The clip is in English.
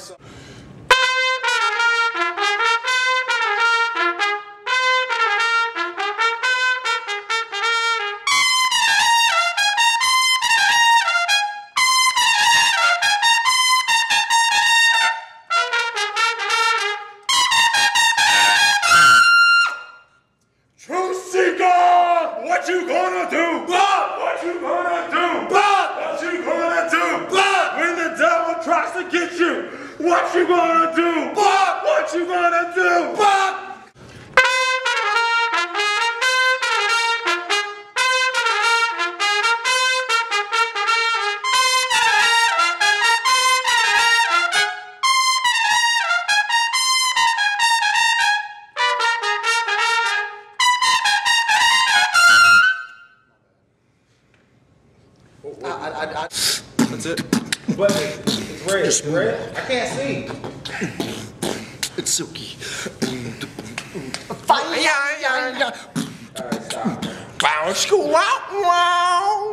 So Truth Seeker! What you gonna do? Bob! What you gonna do? Bob! What you gonna do? Bob! When the devil tries to get you, what you gonna do? Bob! What you gonna do? Bob! that's it. But it's red. It's red. I can't see. It's silky. Alright, stop. Bounce, wow, wow.